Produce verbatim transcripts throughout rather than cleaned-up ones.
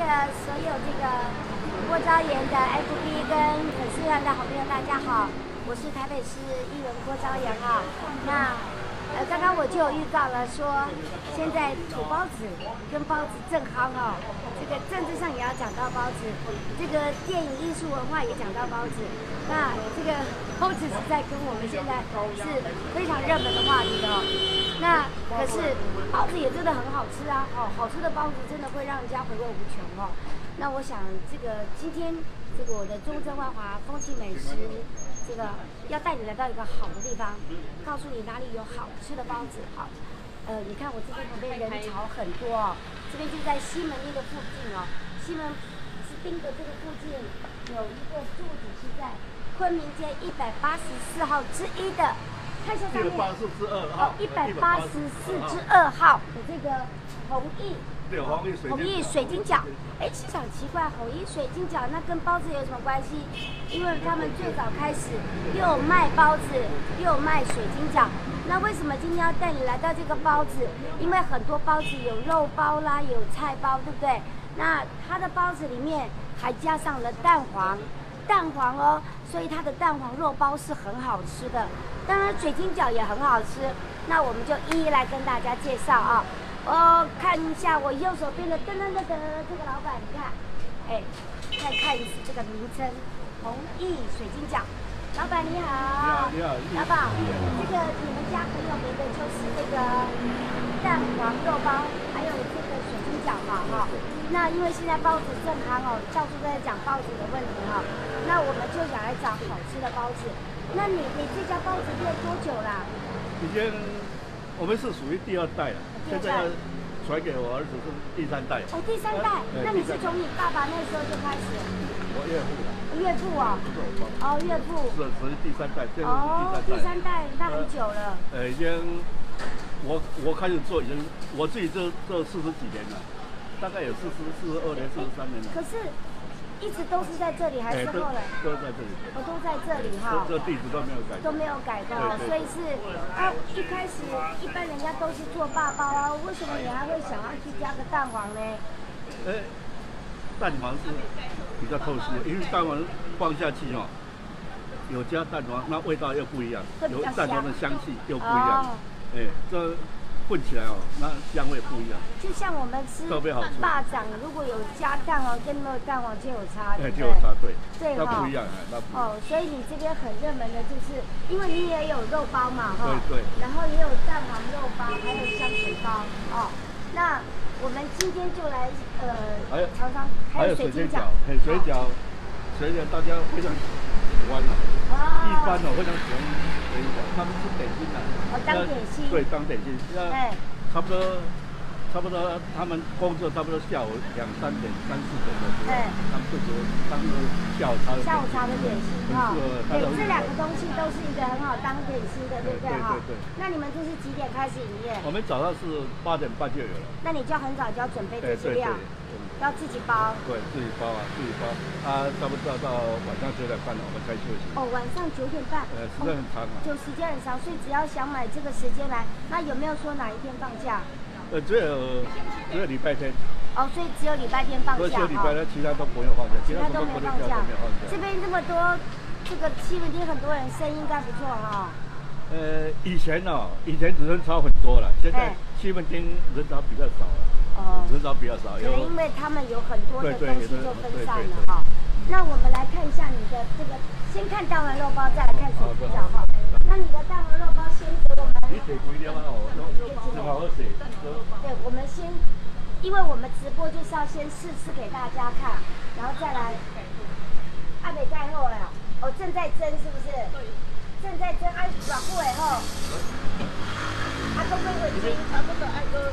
个所有这个郭昭言的 F B 跟粉丝团的好朋友，大家好，我是台北市议员郭昭言哈。那呃，刚刚我就有预告了说，现在土包子跟包子正夯哦。这个政治上也要讲到包子，这个电影艺术文化也讲到包子。那这个包子实在跟我们现在是非常热门的话题的哦。那可是包子也真的很好吃啊，哦，好吃的包子真的会让人家回味无穷哦。那我想这个今天这个我的中正万华风情美食，这个要带你来到一个好的地方，告诉你哪里有好吃的包子。好，呃，你看我这边旁边人潮很多哦，这边就在西门那个附近哦，西门是丁的这个附近有一个住址是在昆明街一百八十四号之一的。看一下上面，哦，一百八十四之二号的这个弘毅， 对，弘毅水弘毅水晶饺。哎，其实很奇怪，弘毅水晶饺那跟包子有什么关系？因为他们最早开始又有卖包子，又有卖水晶饺。那为什么今天要带你来到这个包子？因为很多包子有肉包啦，有菜包，对不对？那它的包子里面还加上了蛋黄。蛋黄哦，所以它的蛋黄肉包是很好吃的，当然水晶饺也很好吃。那我们就一一来跟大家介绍啊。哦，看一下我右手边的噔噔噔噔，这个老板，你看，哎，再看一次这个名称，弘毅水晶饺。老板你好， 你好， 老板，这个你们家很有名的就是这个蛋黄肉包，还有这个水晶饺嘛，哈。那因为现在包子正夯哦，到处都在讲包子的问题哈。那我们就想来找好吃的包子。那你你这家包子店多久啦？ 已经我们是属于第二代了，现在要传给我儿子是第三代。 哦，第三代？那你是从你爸爸那时候就开始？ 我岳父了。 岳父哦。哦，岳父。 是属于第三代，现在哦， 是第三代。 第三代，那很久了。 呃，已经我我开始做已经我自己这这四十几年了。大概有四十四十二年、四十三年了。 可是，一直都是在这里，还是后来？ 都在这里。 我都在这里哈。 这地址都没有改。 都没有改的，所以是啊，一开始一般人家都是做爸包啊，为什么你还会想要去加个蛋黄呢？ 哎，蛋黄是比较透析的，因为蛋黄放下去哦，有加蛋黄，那味道又不一样，有蛋黄的香气又不一样。哎，这。混起来哦，那香味不一样。 就像我们吃霸掌，如果有加蛋黄跟没有蛋黄就有差，对不对？ 就有差，对。 对那不一样，那不一样。 哦，所以你这边很热门的就是，因为你也有肉包嘛， 哈。对对。 然后也有蛋黄肉包，还有香水包，哦。那我们今天就来呃， 还有尝尝，还有水晶饺。 哎，水饺，水饺大家非常喜欢的。哦。一般哦，非常喜欢。他们是点心的， 哦，当点心， 对，当点心，哎，差不多，差不多，他们工作差不多下午两三点、三四点的时候，哎，他们就做当个下午茶的下午茶的点心哈，对，这两个东西都是一个很好当点心的，对不对哈？对对对。那你们这是几点开始营业？ 我们早上是八点半就有了。 那你就很早就要准备这些料。要自己包， 对，自己包啊，自己包。啊，差不多到晚上九点半了，我们才休息。 哦，晚上九点半。 呃，时间很长啊。 就时间很长，所以只要想买这个时间来，那有没有说哪一天放假？ 呃，只有只有礼拜天。 哦，所以只有礼拜天放假。 只有礼拜天，其他都没有放假。 其他都没有放假。这边这么多，这个西门町很多人，生意应该不错哈。 呃，以前哦，以前人潮很多了，现在西门町人潮比较少了。哦，人潮比较少， 可能因为他们有很多的东西就分散了哈。那我们来看一下你的这个，先看蛋黄肉包，再来看水晶饺哈。那你的蛋黄肉包先给我们。 你写几粒啊？哦，正好写。 对，我们先，因为我们直播就是要先试吃给大家看，然后再来。阿北盖后了，哦，正在蒸是不是？对。正在蒸，爱软不以后。阿公归稳金，差不多爱哥。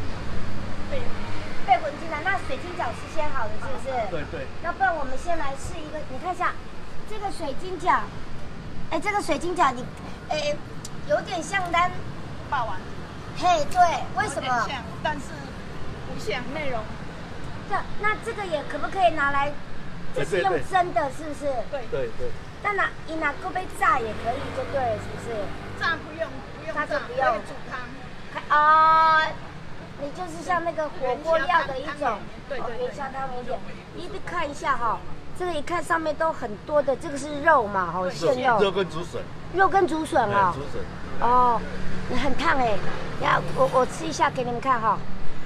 备混进来，那水晶饺是先好的，是不是？ 对对。 那不然我们先来试一个，你看一下这个水晶饺，哎，这个水晶饺你，哎，有点像单霸王。 嘿，对，为什么？ 像，但是不像内容。 这那这个也可不可以拿来？这是用蒸的，是不是？ 对对对。 那拿你拿锅杯炸也可以，就对了，是不是？ 炸不用，不用炸就不用。 煮汤。 啊。 你就是像那个火锅料的一种， 对对对， 元宵汤圆点。你得看一下哈，这个一看上面都很多的，这个是肉嘛，哈，现肉。 肉跟竹笋。 肉跟竹笋啊。 竹笋。 哦，很烫哎，要我我吃一下给你们看哈。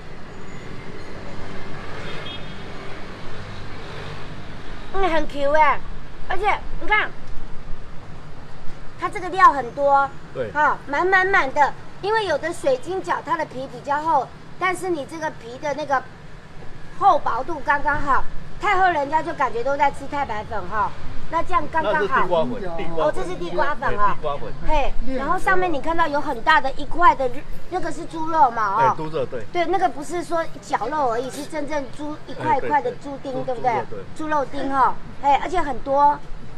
嗯，很 Q 哎，而且你看，它这个料很多， 对， 哈，满满满的。因为有的水晶饺它的皮比较厚，但是你这个皮的那个厚薄度刚刚好，太厚人家就感觉都在吃太白粉哈。那这样刚刚好。 地瓜粉，地瓜粉。 哦，这是地瓜粉啊。 地瓜粉。 嘿，然后上面你看到有很大的一块的，那个是猪肉嘛？ 哦。对，猪肉对。 对，那个不是说绞肉而已，是真正猪一块一块的猪丁，对不对？ 对。 猪肉丁哈，哎，而且很多，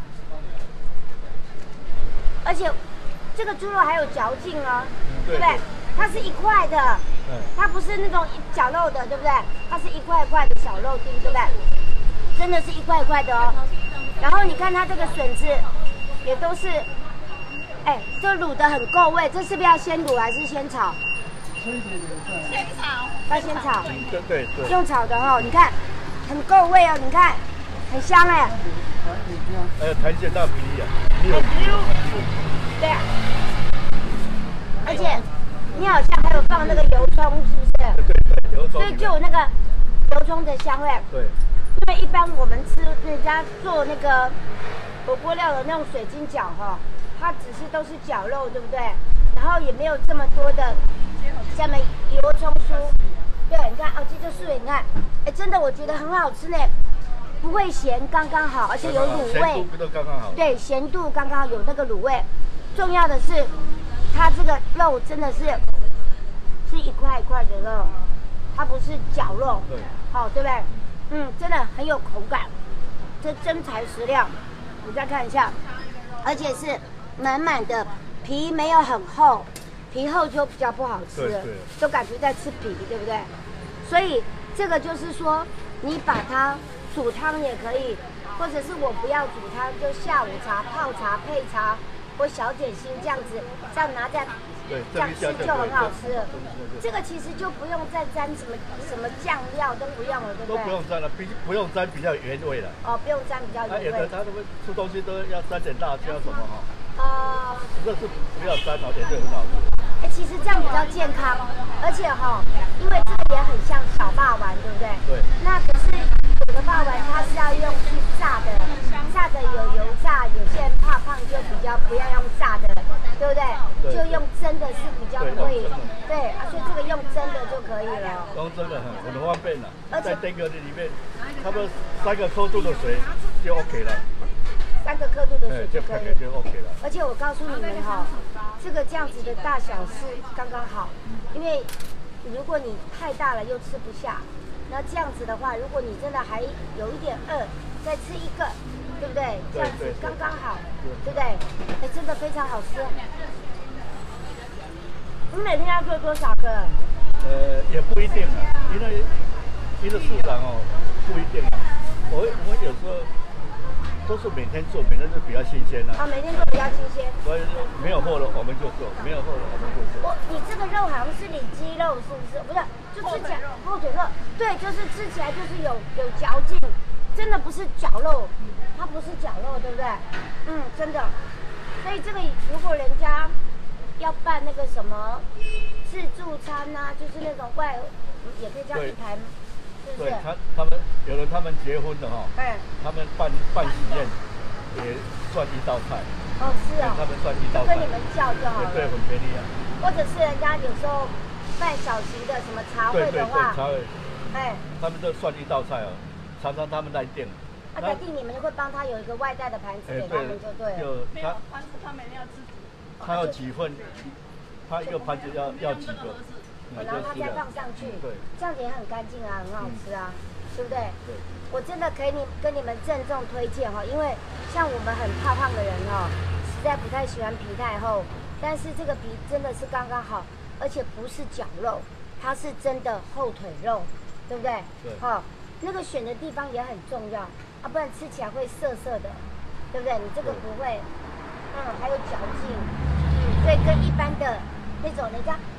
而且这个猪肉还有嚼劲哦，对不对？它是一块的，它不是那种绞肉的，对不对？它是一块一块的小肉丁，对不对？真的是一块一块的哦。然后你看它这个笋子，也都是，哎，这卤的很够味。这是不是要先卤还是先炒？ 先炒。 要先炒。 对对对。 用炒的哈，你看，很够味哦，你看，很香哎。 还有弹性到皮啊。 对啊。而且你好像还有放那个油葱，是不是？ 对对，油葱。 所以就有那个油葱的香味。 对。 因为一般我们吃人家做那个火锅料的那种水晶饺哈，它只是都是绞肉，对不对？然后也没有这么多的下面油葱酥。对，你看哦，这就是你看，哎，真的我觉得很好吃呢，不会咸，刚刚好，而且有卤味。 咸度都刚刚好。 对，咸度刚刚好，有那个卤味。重要的是，它这个肉真的是是一块一块的肉，它不是绞肉。 对。 好，对不对？嗯，真的很有口感，这真材实料。你再看一下，而且是满满的皮，没有很厚，皮厚就比较不好吃了，都感觉在吃皮，对不对？所以这个就是说，你把它煮汤也可以，或者是我不要煮汤，就下午茶、泡茶、配茶或小点心这样子，这样拿在。 对， 这样吃就很好吃了。这个其实就不用再沾什么什么酱料，都不用了，对不对？ 都不用沾了，比不用沾比较原味了。 哦，不用沾比较原味。 有的他们吃东西都要沾点辣椒什么哈。 哦。 这是不要沾哦，原味很好吃。 哎，其实这样比较健康，而且哈，因为这个也很像小霸王，对不对？ 对。 那可是有的霸王它是要用去炸的，炸的有油炸，有些人怕胖就比较不要用炸的，对不对？ 对。 就用蒸的是比较不会，对，啊，所以这个用蒸的就可以了。 用蒸的很很方便了，在这个里面，差不多三个刻度的水就 OK 了。三个刻度的水就可以，就 OK 了。而且我告诉你们哈，这个这样子的大小是刚刚好，因为如果你太大了又吃不下，那这样子的话，如果你真的还有一点饿，再吃一个，对不对？这样子刚刚好，对不对？哎，真的非常好吃。你每天要做多少个？ 呃，也不一定啊，因为因为市场哦不一定啊。我我有时候都是每天做，每天就比较新鲜啊。 啊，每天做比较新鲜。 所以没有货了我们就做，没有货了我们就做。 我你这个肉好像是里脊肉，是不是？不是，就吃起来后腿肉。对，就是吃起来就是有有嚼劲，真的不是绞肉，它不是绞肉，对不对？嗯，真的。所以这个如果人家要办那个什么自助餐呐、啊，就是那种外，也可以叫一盘，是不是？ 对，他他们有人他们结婚的哈、哦， 哎， 他们办办喜宴也算一道菜。 哦，是啊、哦， 他们算一道菜， 跟你们叫就好了。 对，很便宜啊。 或者是人家有时候办小型的什么茶会的话， 茶会， 哎， 他们都算一道菜哦，常常他们来订。 啊，改定你们会帮他有一个外带的盘子给他们就对了。 就没有盘子，他们要自己。 他要几份，他一个盘子要要几个， 然后他再放上去， 对， 这样子也很干净啊，很好吃啊，对不对？ 对。 我真的可以你跟你们郑重推荐哈，因为像我们很怕胖的人哈，实在不太喜欢皮太厚，但是这个皮真的是刚刚好，而且不是绞肉，它是真的后腿肉，对不对？ 对。 好，那个选的地方也很重要，啊，不然吃起来会涩涩的，对不对？你这个不会，嗯，还有嚼劲，嗯，所以跟一般的那种人家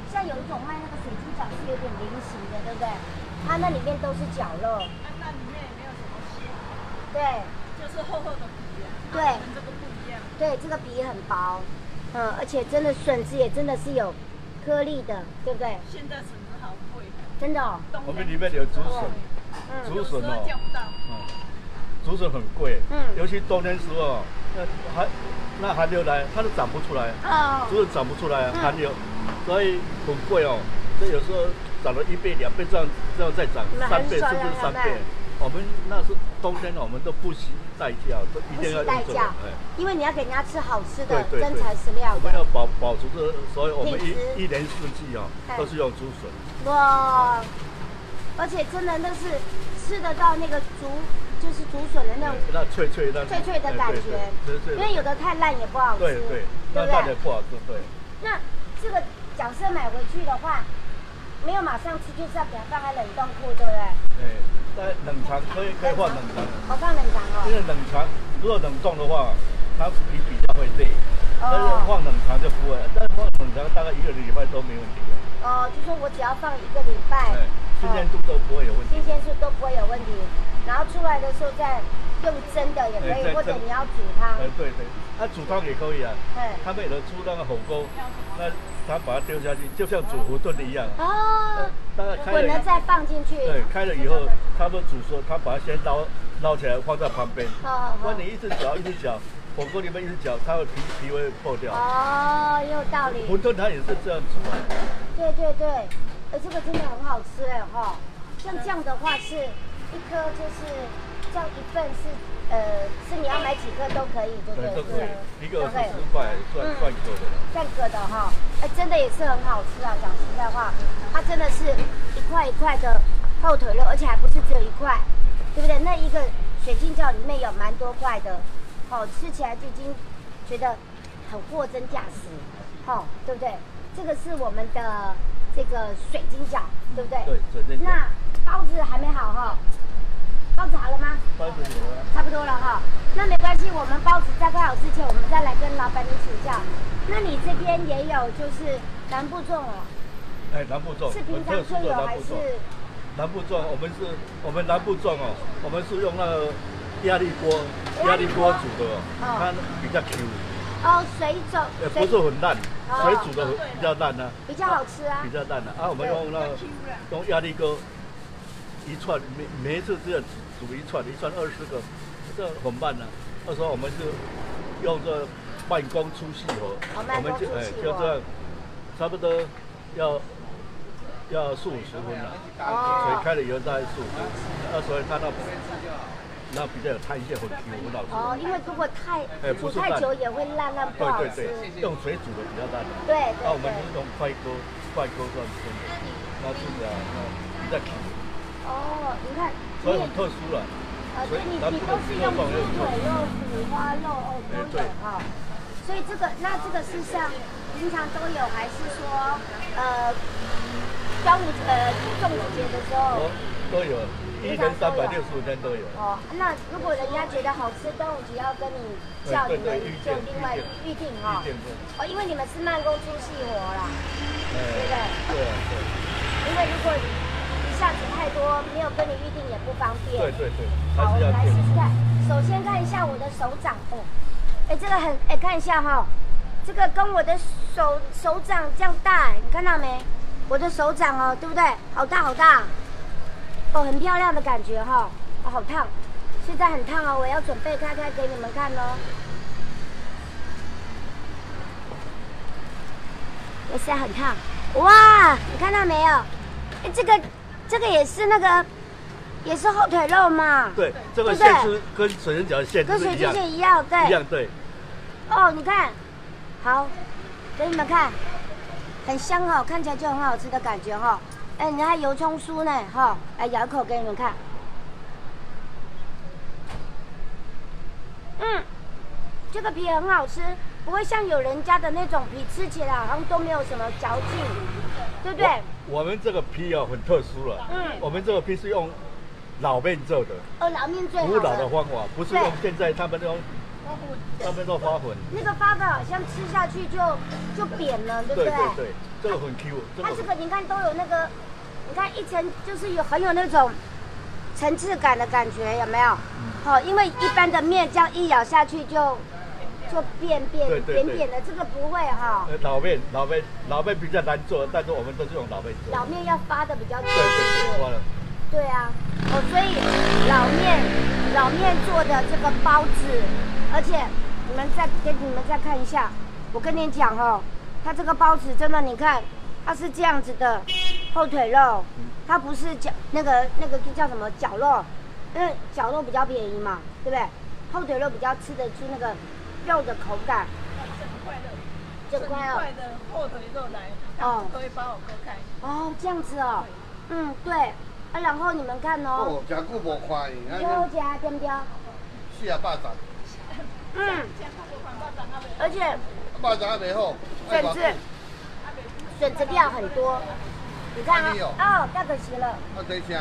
像有一种卖那个水晶饺是有点菱形的，对不对？它那里面都是绞肉。 那那里面也没有什么馅。 对。就是厚厚的皮啊。对。跟这个不一样。对，这个皮很薄，嗯，而且真的笋子也真的是有颗粒的，对不对？ 现在笋子好贵。真的哦。 我们里面有竹笋，竹笋哦，嗯，竹笋很贵，嗯，尤其冬天时候，那寒那寒流来，它都长不出来，哦，竹笋长不出来，寒流，所以很贵哦。所以有时候涨了一倍、两倍，这样这样再涨三倍，甚至三倍。我们那是冬天，我们都不惜代价，都一定要用这个，哎， 因为你要给人家吃好吃的真材实料。 我们要保保持这，所以我们一一年四季哦，都是用竹笋。 哇，而且真的那是吃得到那个竹，就是竹笋的那种那脆脆的脆脆的感觉，因为有的太烂也不好吃， 对对，那烂也不好吃，对。 那这个假设买回去的话，没有马上吃，就是要给它放在冷冻库，对不对？ 对。在冷藏可以可以放冷藏， 我放冷藏哦。 因为冷藏如果冷冻的话，它皮比较会裂，但是放冷藏就不会。但是放冷藏大概一个礼拜都没问题的。 哦，就说我只要放一个礼拜， 新鲜度都不会有问题。 新鲜度都不会有问题，然后出来的时候再用蒸的也可以，或者你要煮汤。 哎，对对，它煮汤也可以啊。对。他们有的出那个火锅，那他把它丢下去，就像煮馄饨一样。哦。 滚了再放进去。 对，开了以后，他们煮熟，他把它先捞捞起来放在旁边。哦。不然你一直搅一直搅，火锅里面一直搅，它的皮皮会破掉。哦， 有道理。 馄饨它也是这样煮啊。 对对对，哎，这个真的很好吃哎哈。像这样的话是一颗就是这样一份是呃是你要买几颗都可以，对不对？ 都可以，一个四十块算算个的。 算个的哈，哎，真的也是很好吃啊！讲实在话，它真的是一块一块的后腿肉，而且还不是只有一块，对不对？那一个水晶饺里面有蛮多块的，好，吃起来就已经觉得很货真价实，好，对不对？这个是我们的这个水晶饺，对不对？ 对，水晶饺。 那包子还没好哈，包子好了吗？ 包子有了， 差不多了哈。那没关系，我们包子在快好之前，我们再来跟老板你请教。那你这边也有就是南部粽哦？ 哎，南部粽是平常就有还是？ 南部粽，我们是，我们南部粽哦，我们是用那个压力锅，压力锅煮的哦，它比较 Q。哦，水煮。也不是很烂，水煮的比较烂呢。 比较好吃啊。 比较烂的啊，我们用那个用压力锅一串，每每一次只有煮一串，一串二十个，这很慢呢。那时候我们就用这慢工出细活，我们就哎就这样，差不多要要四五十分了。水开了以后大概四五分，那所以它那那比较有弹性，很 Q 很好吃。 哦，因为如果太哎煮太久也会烂烂不好吃。 对对对，用水煮的比较烂。 对对。 那我们是用快锅快锅这样蒸的，那吃起来比较 Q。 哦，你看。 所以很特殊了。 呃，对，你你都是用鸡腿肉、五花肉哦都有哈。所以这个那这个是像平常都有，还是说呃端午呃粽子节的时候？ 都有。一年三百六十五天都有。 哦，那如果人家觉得好吃，端午节要跟你叫你们就另外预定哈。哦，因为你们是慢工出细活啦，对不对？ 对啊，对。 因为如果一下子太多，没有跟你预定也不方便。 对对对。 好，我们来试试看。首先看一下我的手掌哦，哎，这个很哎，看一下哈，这个跟我的手手掌这样大，你看到没？我的手掌哦，对不对？好大好大。哦，很漂亮的感觉哈，哦，好烫，现在很烫哦，我要准备开开给你们看哦。也是很烫，哇，你看到没有？哎，这个这个也是那个，也是后腿肉嘛。 对，这个馅是跟水晶饺的馅跟水晶馅一样，对。 一样对。 哦，你看，好，给你们看，很香哈，看起来就很好吃的感觉哈。哎，你看油葱酥呢，哈，来咬一口给你们看。嗯，这个皮很好吃，不会像有人家的那种皮吃起来好像都没有什么嚼劲，对不对？ 我, 我们这个皮哦很特殊了，嗯，我们这个皮是用老面做的， 哦，老面最好。 古老的方法，不是用现在他们那种。他们都发粉， 那个发粉好像吃下去就就扁了，对不对？ 对对对。 这个很 Q， 它这个你看都有那个，你看一层就是有很有那种层次感的感觉，有没有？好、嗯，因为一般的面这样一咬下去就就变变扁扁的，这个不会哈。 老面老面老面比较难做，但是我们都是用老面做。 老面要发的比较多。 对对对，发了。 对啊，哦，所以老面老面做的这个包子，而且你们再给你们再看一下，我跟你讲哦，它这个包子真的，你看它是这样子的后腿肉，它不是绞那个那个叫什么绞肉，因为绞肉比较便宜嘛，对不对？后腿肉比较吃得出那个肉的口感。 整块哦，整块的后腿肉来，哦，可以把我割开。 哦，这样子哦，嗯，对。啊，然后你们看哦， 哦，真久无看伊， 好食对不对？ 四啊百十。 嗯，而且百十还袂好， 笋子笋子料很多，你看啊，哦，太可惜了。 啊，对啥？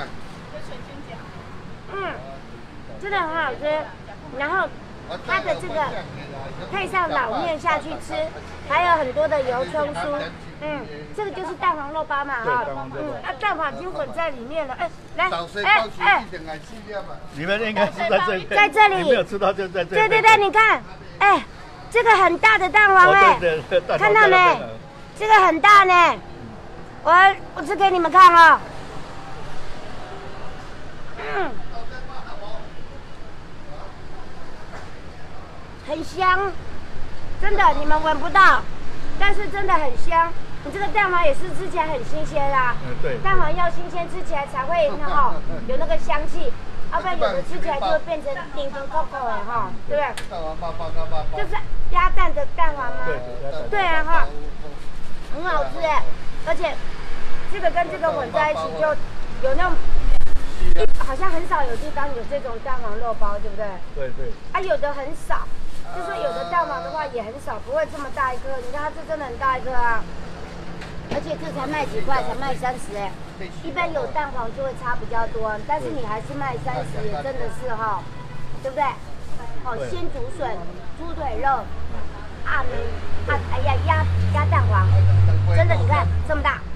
嗯，真的很好吃。然后它的这个配上老面下去吃，还有很多的油葱酥。嗯，这个就是蛋黄肉包嘛，哈，嗯，啊，蛋黄已经混在里面了，哎，来，哎哎， 你们应该是在这里， 在这里， 没有吃到就在这里。 对对对，你看，哎，这个很大的蛋黄哎，看到没？这个很大呢，我我吃给你们看哦，嗯，很香，真的，你们闻不到，但是真的很香。你这个蛋黄也是吃起来很新鲜啦， 嗯对， 蛋黄要新鲜，吃起来才会哈有那个香气，要不然有的吃起来就会变成丁丁扣扣的哈，对不对？就是鸭蛋的蛋黄吗？ 对， 对啊哈，很好吃哎，而且这个跟这个混在一起就有那种，好像很少有地方有这种蛋黄肉包，对不对？ 对对。 啊，有的很少，就说有的蛋黄的话也很少，不会这么大一颗。你看它这真的很大一颗啊。而且这才卖几块，才卖三十哎，一般有蛋黄就会差比较多，但是你还是卖三十，也真的是哈，对不对？好，鲜竹笋、猪腿肉、啊米啊，哎呀鸭鸭蛋黄，真的你看这么大，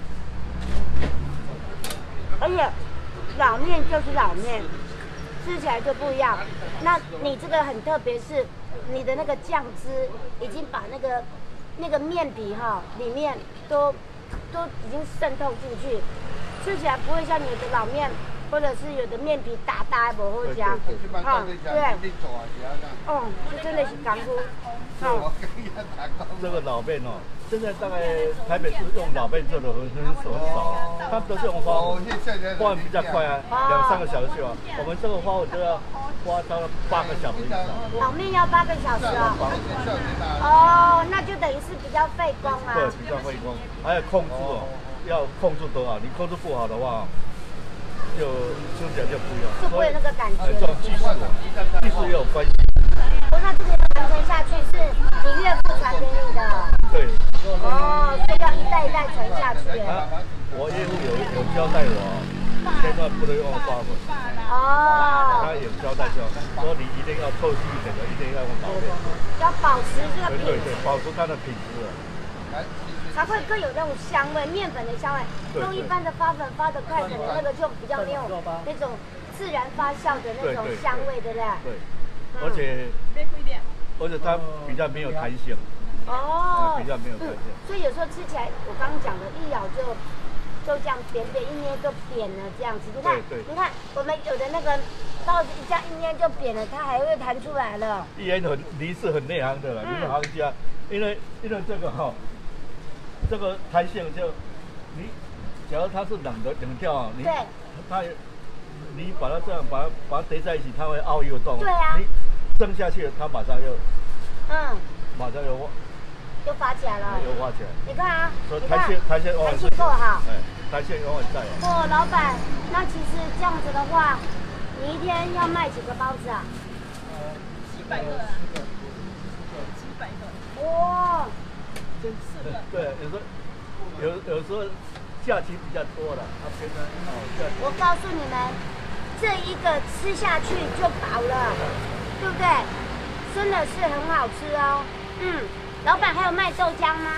而且老面就是老面，吃起来就不一样。那你这个很特别，是你的那个酱汁已经把那个那个面皮哈里面都。都已经渗透进去，吃起来不会像有的老面，或者是有的面皮大大不好吃，哈，对，哦，这真的是干菇，哦。 这个老面哦，现在大概台北市用老面做的很很少，他们都是用花粉，花粉比较快啊，两三个小时就啊。我们这个花粉就要花到八个小时以上。 老面要八个小时啊？哦，那就等于是比较费工啊。 对，比较费工，还有控制哦，要控制多好，你控制不好的话，就吃起来就不一样， 就不会有那个感觉。 这种技术，技术也有关系。 那这个传承下去是你岳父传给你的。 对。 哦，所以要一代一代传下去。 啊，我岳父有有交代我，千万不能用花粉。哦。他有交代说，说你一定要透气一点的，一定要用老面。 要保持这个品质。 对对对，保持它的品质。 才会更有那种香味，面粉的香味。用一般的发粉发的快，可能那个就比较没有那种自然发酵的那种香味，对不对？ 对。而且，而且它比较没有弹性。哦。比较没有弹性。 所以有时候吃起来，我刚刚讲的，一咬就就这样扁扁，一捏就扁了这样子。你看，你看我们有的那个包子一这样一捏就扁了，它还会弹出来了。 一言很离是很内行的了，你是行家，因为因为这个哈。这个弹性就，你，假如它是冷的冷掉啊，你它，你把它这样把它把它叠在一起，它会凹又动。 对啊。 你蒸下去，它马上又，嗯，马上又又发起来了。 又发起来。 你看啊， 所以弹性弹性弹性够好。 哎，弹性永远在。 哦，老板，那其实这样子的话，你一天要卖几个包子啊？ 呃，几百个啊。几百个。 哇。 真是的，对，有时候有有时候假期比较多了，啊，平常哦假期。 我告诉你们，这一个吃下去就饱了，对不对？真的是很好吃哦。嗯，老板还有卖豆浆吗？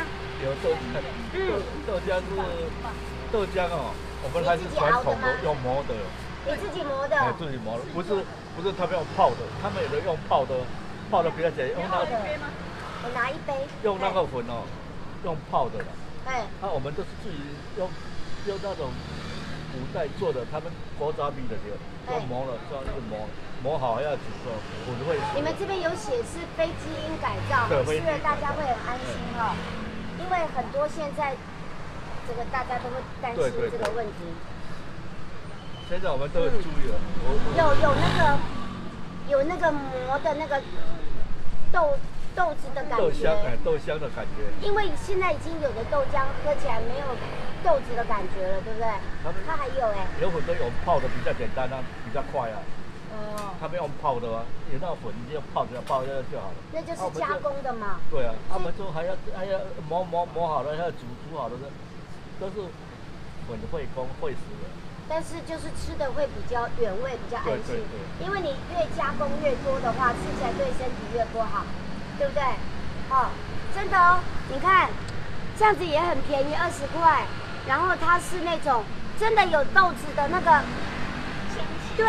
有豆浆，豆豆浆是豆浆哦，我们还是传统的用磨的。 你自己磨的？ 哎，自己磨的，不是不是他们用泡的，他们有的用泡的，泡的比较简单，用那个。 我拿一杯。 用那个粉哦，用泡的了。 哎。 那我们都是自己用用那种古代做的，他们国杂米的这个，用磨了，这样子磨。磨好还要煮哦，粉会。 你们这边有写是非基因改造，是不是大家会很安心哦？因为很多现在这个大家都会担心这个问题。 现在我们都很注意了。 有有那个有那个磨的那个豆豆子的感觉。 豆香哎，豆香的感觉。 因为现在已经有的豆浆喝起来没有豆子的感觉了，对不对？它还有哎。 有很多有泡的比较简单啊，比较快啊。 哦， 他们用泡的啊，有那个粉你就泡着泡着就好了。 那就是加工的嘛。 对啊，他们说还要还要磨磨磨好了，还要煮煮好了的，都是粉会工会死的。 但是就是吃的会比较原味，比较安心。因为你越加工越多的话，吃起来对身体越不好，对不对？哦，真的哦，你看这样子也很便宜，二十块。然后它是那种真的有豆子的那个，对。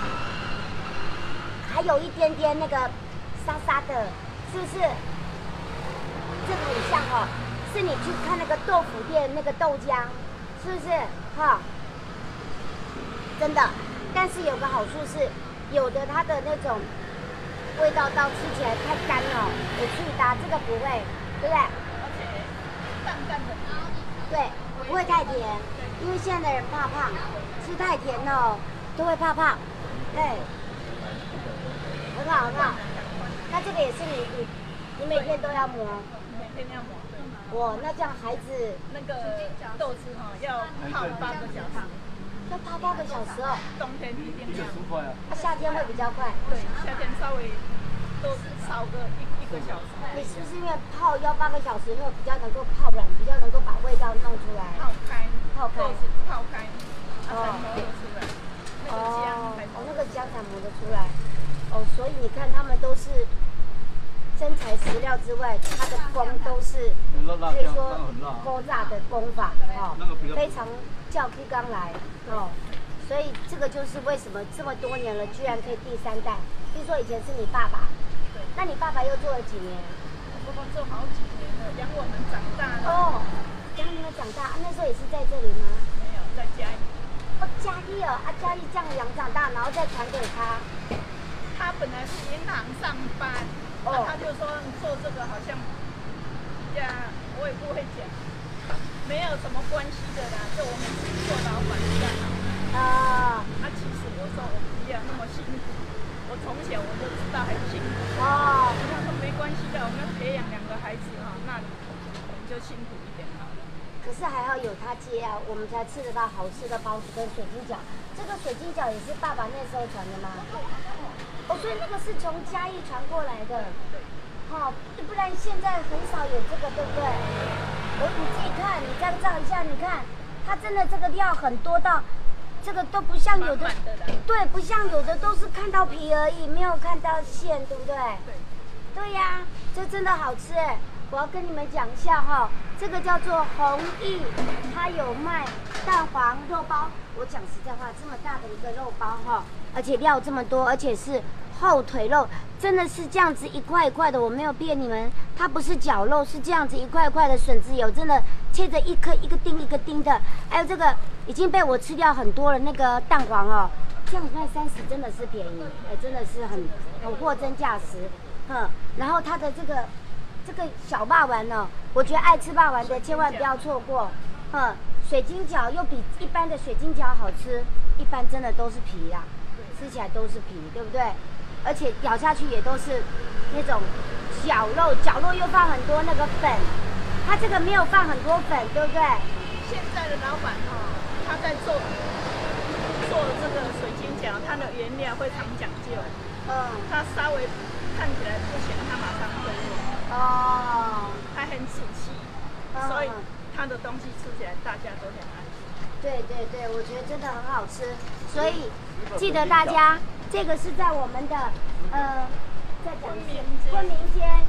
还有一点点那个沙沙的，是不是？这个很像哦，是你去看那个豆腐店那个豆浆，是不是？哈，真的。但是有个好处是，有的它的那种味道到吃起来太干了，有脆搭，这个不会，对不对？ 而且淡淡的， 对，不会太甜，因为现在的人怕胖，吃太甜了都会怕胖，对。很好很好，那这个也是你你你每天都要磨， 每天要磨。 哇，那这样孩子那个豆子哈要泡八个小时， 要泡八个小时哦。 冬天一定要。 十块啊。 夏天会比较快。 对，夏天稍微都少个一一个小时。 你是不是因为泡要八个小时后比较能够泡软，比较能够把味道弄出来？ 泡开， 泡开， 豆子泡开，才磨得出来。那个浆才哦，那个浆才磨得出来。哦，所以你看他们都是真材实料之外，它的工都是可以说勾辣的工法哦，非常叫起刚来哦，所以这个就是为什么这么多年了，居然可以第三代。听说以前是你爸爸， 对， 那你爸爸又做了几年？ 我爸爸做好几年了，养我们长大了。 哦，养你们长大，啊、那时候也是在这里吗？ 没有，在家里。 哦，嘉义哦，啊，嘉义这样养长大，然后再传给他。 他本来是银行上班，哦、啊、他就说做这个好像，呀，我也不会讲，没有什么关系的啦，就我们做老板一样。啊，啊，其实我说我不要那么辛苦，我从小我就知道很辛苦。哦，他说没关系的，我们培养两个孩子哈，那我们就辛苦一点好了。 可是还好有他接啊，我们才吃得到好吃的包子跟水晶饺。这个水晶饺也是爸爸那时候传的吗？哦，所以那个是从嘉义传过来的。好、哦，不然现在很少有这个，对不对？我你自己看，你再照一下，你看它真的这个料很多到，这个都不像有的，对，不像有的都是看到皮而已，没有看到馅，对不对？对。对呀、啊，这真的好吃哎！我要跟你们讲一下哈、哦，这个叫做弘毅，它有卖蛋黄肉包。我讲实在话，这么大的一个肉包哈，而且料这么多，而且是后腿肉，真的是这样子一块一块的，我没有骗你们，它不是绞肉，是这样子一块一块的笋子油，真的切着一颗一个丁一个丁的。还有这个已经被我吃掉很多了，那个蛋黄哦，这样卖三十真的是便宜，哎，真的是很很货真价实，哼。然后它的这个这个小霸丸呢，我觉得爱吃霸丸的千万不要错过，哼。水晶饺又比一般的水晶饺好吃，一般真的都是皮啦，吃起来都是皮，对不对？而且咬下去也都是那种绞肉，绞肉又放很多那个粉，它这个没有放很多粉，对不对？ 现在的老板哈、哦，他在做做这个水晶饺，它的原料非常讲究，嗯，它稍微看起来不咸，它马上会做，哦，它很仔细，嗯、所以。它的东西吃起来大家都很爱吃。 对对对，我觉得真的很好吃，所以记得大家，这个是在我们的呃，在讲昆明昆明街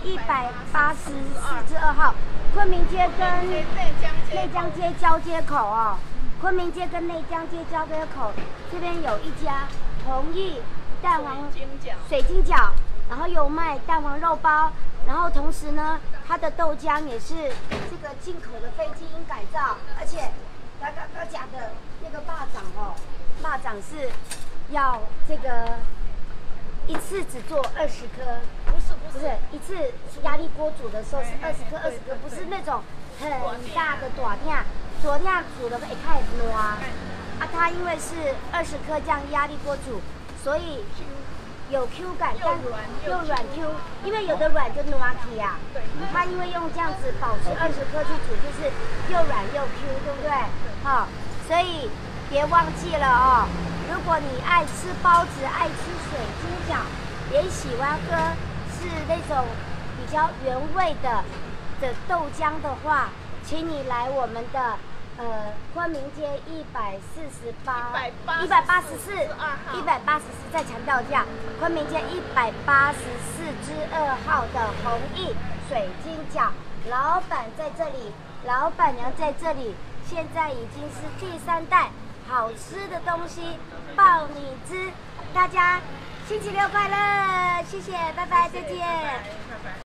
一百八十四之二号，昆明街跟内江街交接口哦。昆明街跟内江街交接口这边有一家弘毅蛋黄水晶饺，然后有卖蛋黄肉包，然后同时呢，它的豆浆也是这个进口的非基因改造，而且他刚刚讲的那个霸掌哦，霸掌是要这个一次只做二十颗， 不是不是， 不是一次压力锅煮的时候是二十颗二十颗，不是那种很大的大片。昨天煮的会开始糯啊，啊，它因为是二十颗这样压力锅煮，所以有 Q 感，但又软 Q， 因为有的软就糯起啊。它因为用这样子保持二十颗去煮，就是又软又 Q， 对不对？好，所以别忘记了哦。如果你爱吃包子、爱吃水晶饺，也喜欢喝是那种比较原味的的豆浆的话，请你来我们的。呃，昆明街一百四十八，一百八十四，一百八十四，再强调一下，昆明街一百八十四之二号的弘毅水晶饺，老板在这里，老板娘在这里，现在已经是第三代，好吃的东西爆你知，大家星期六快乐，谢谢，拜拜，再见。